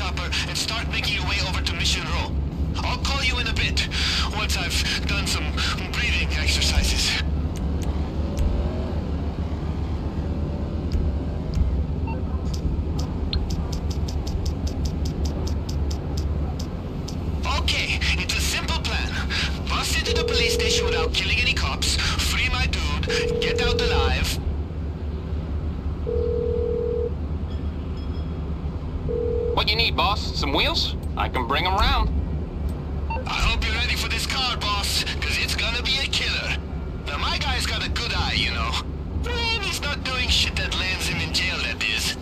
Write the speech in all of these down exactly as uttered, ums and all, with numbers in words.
chopper and start making your way over to Mission Row. I'll call you in a bit, once I've done some breathing exercises. Okay, it's a simple plan. Bust into the police station without killing any cops, free my dude, get out alive. What you need, boss? Some wheels? I can bring them round. I hope you're ready for this car, boss, because it's gonna be a killer. Now, my guy's got a good eye, you know. And he's not doing shit that lands him in jail, that is.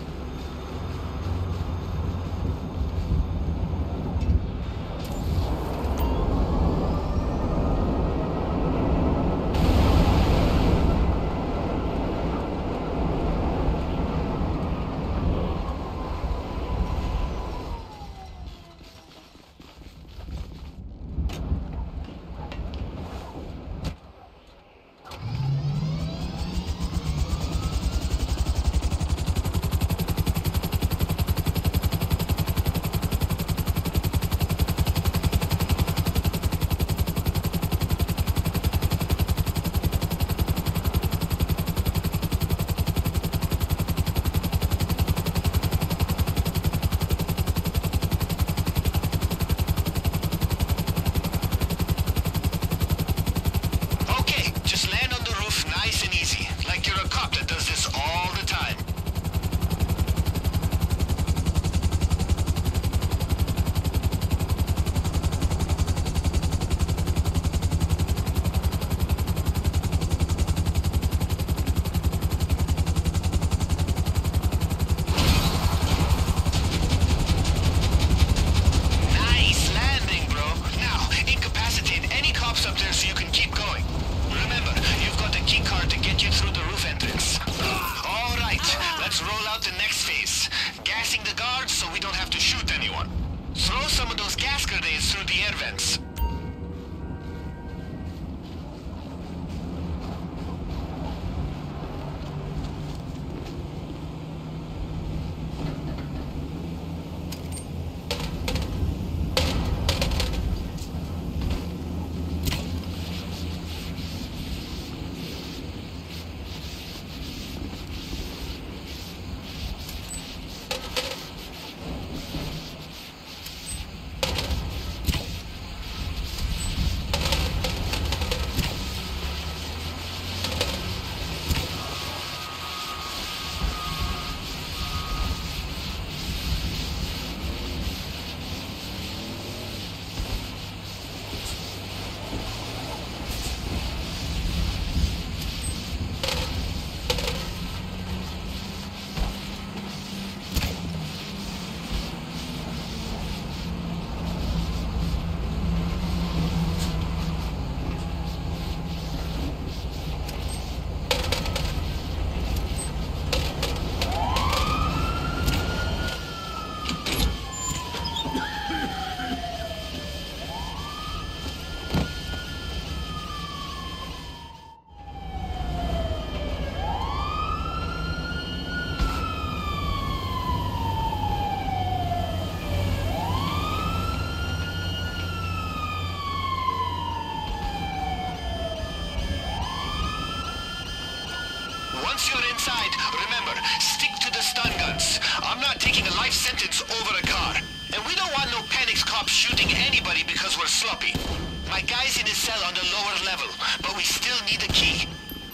Once you're inside, remember, stick to the stun guns. I'm not taking a life sentence over a car. And we don't want no panics cops shooting anybody because we're sloppy. My guy's in his cell on the lower level, but we still need a key.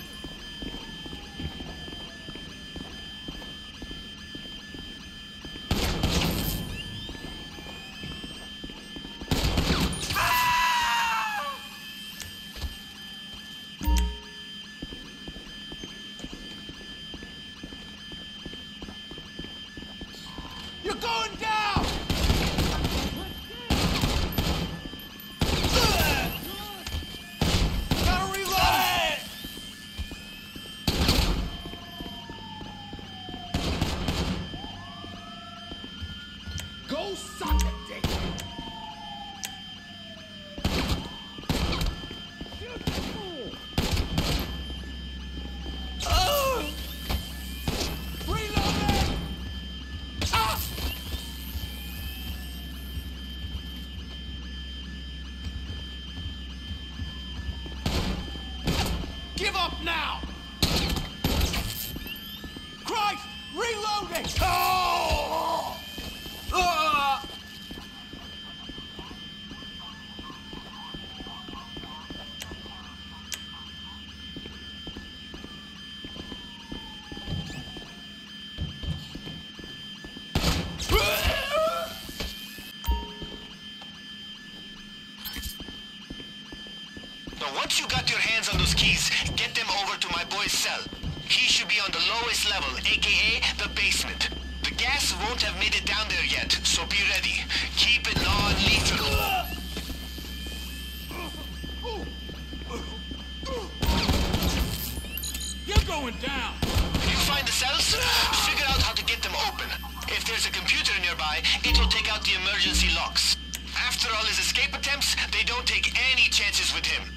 You're going down! Gotta reload! Go suck a dick! Oh! Reloading! Ah! something! Oh! Ah! Now, once you got your hands on those keys, get them over to my boy's cell. He should be on the lowest level, aka the basement. The gas won't have made it down there yet, so be ready. Keep it non-lethal. You're going down! You find the cells? Figure out how to get them open. If there's a computer nearby, it'll take out the emergency locks. After all his escape attempts, they don't take any chances with him.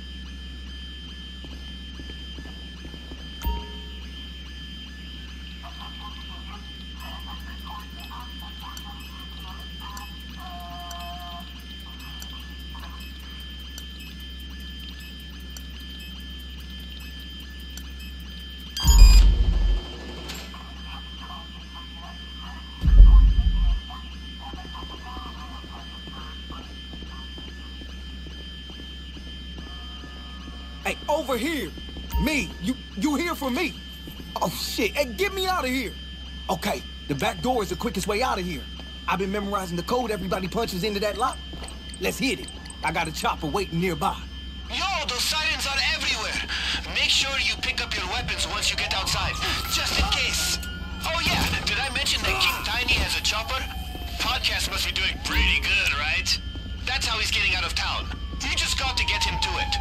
Hey, over here. Me. You you here for me. Oh, shit. Hey, get me out of here. Okay, the back door is the quickest way out of here. I've been memorizing the code everybody punches into that lock. Let's hit it. I got a chopper waiting nearby. Yo, those sirens are everywhere. Make sure you pick up your weapons once you get outside, just in case. Oh yeah, did I mention that King Tiny has a chopper? Podcast must be doing pretty good, right? That's how he's getting out of town. You just got to get him to it.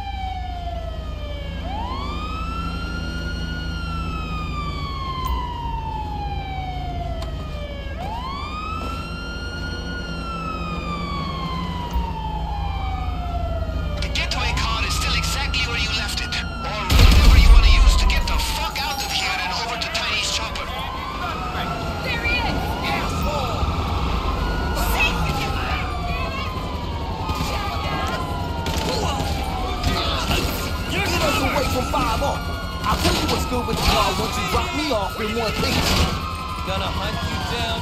I'll tell you what's good with the car once you drop me off in one piece. Gonna hunt you down.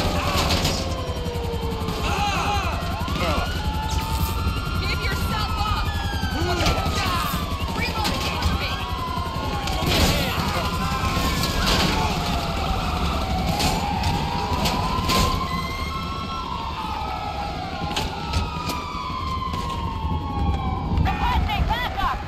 Give yourself up! Reload for me! Requesting backup!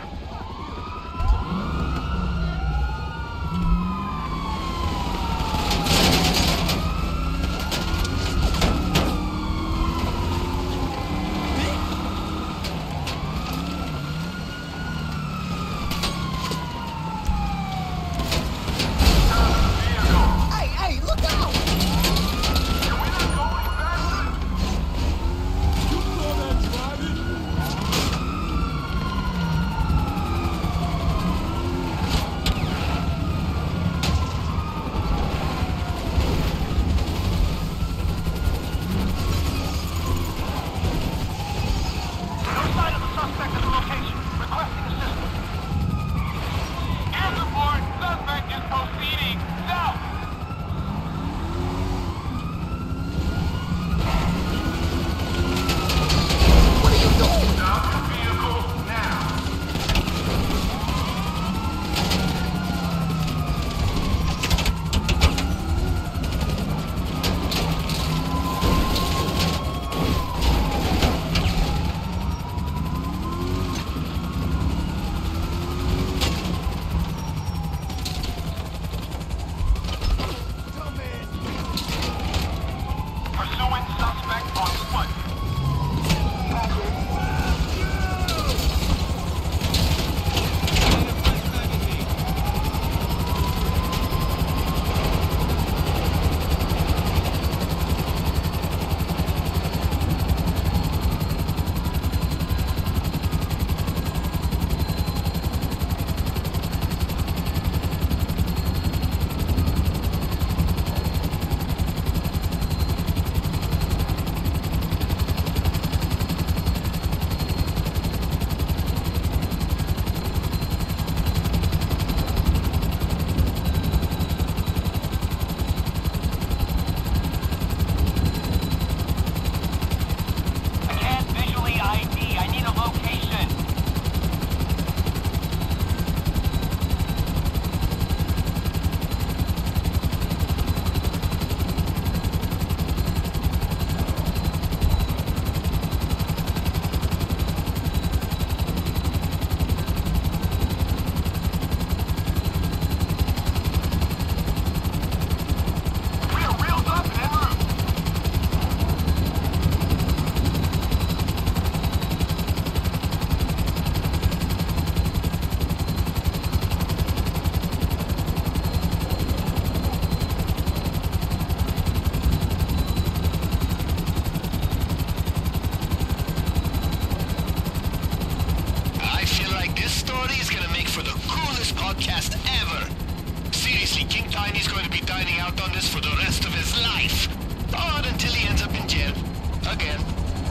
sign he's going to be dining out on this for the rest of his life. Or until he ends up in jail. Again.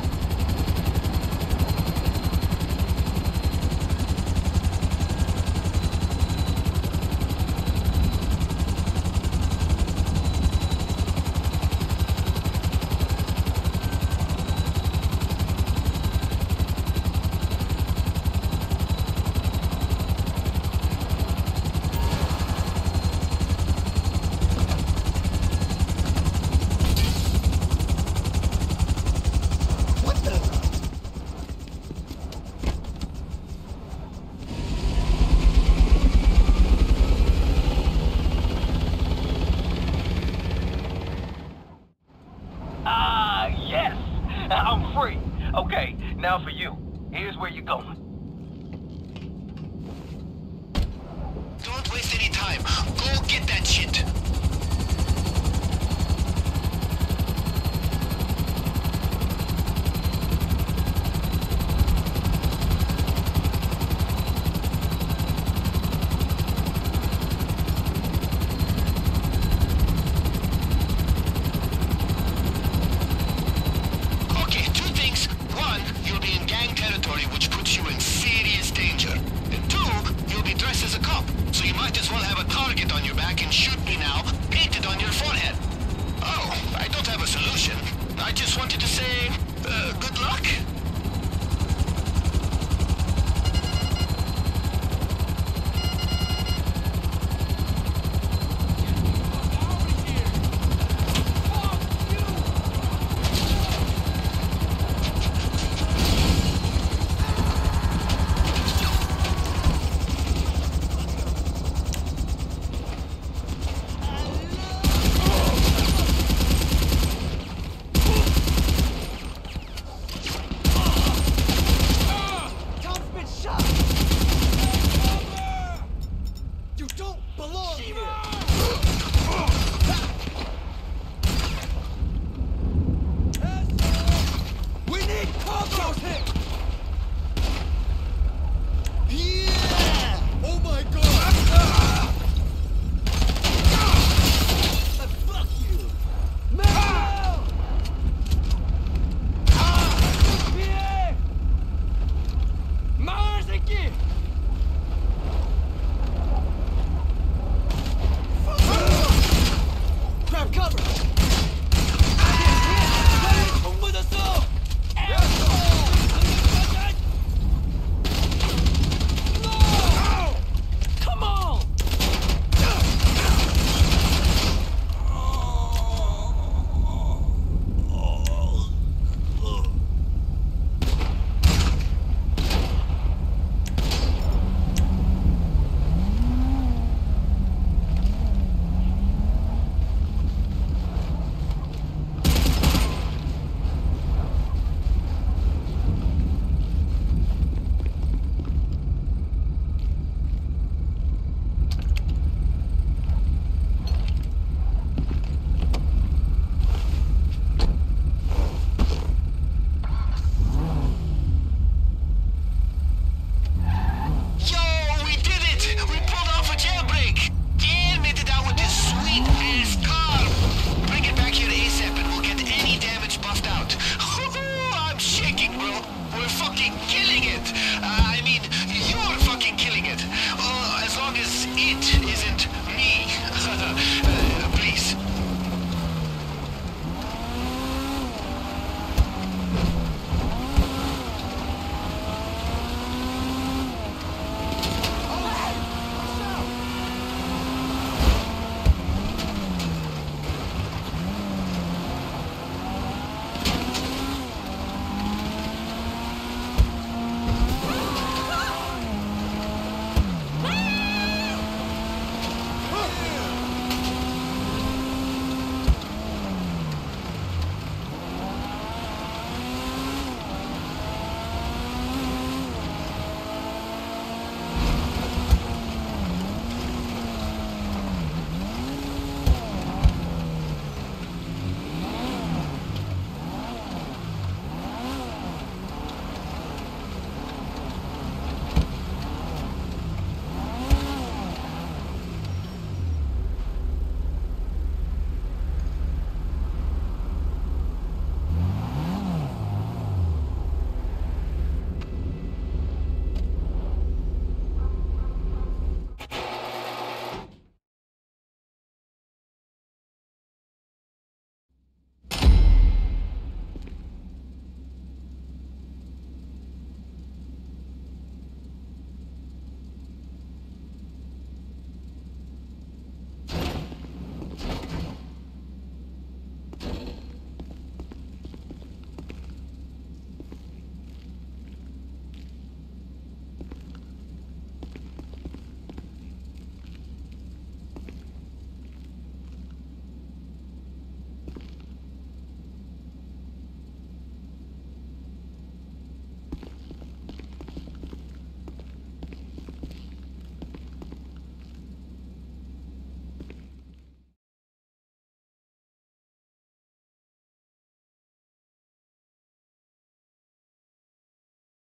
I'm free. Okay, now for you. Here's where you're going. Don't waste any time. Go get that shit. I just wanted to say, uh, good luck. You don't belong here!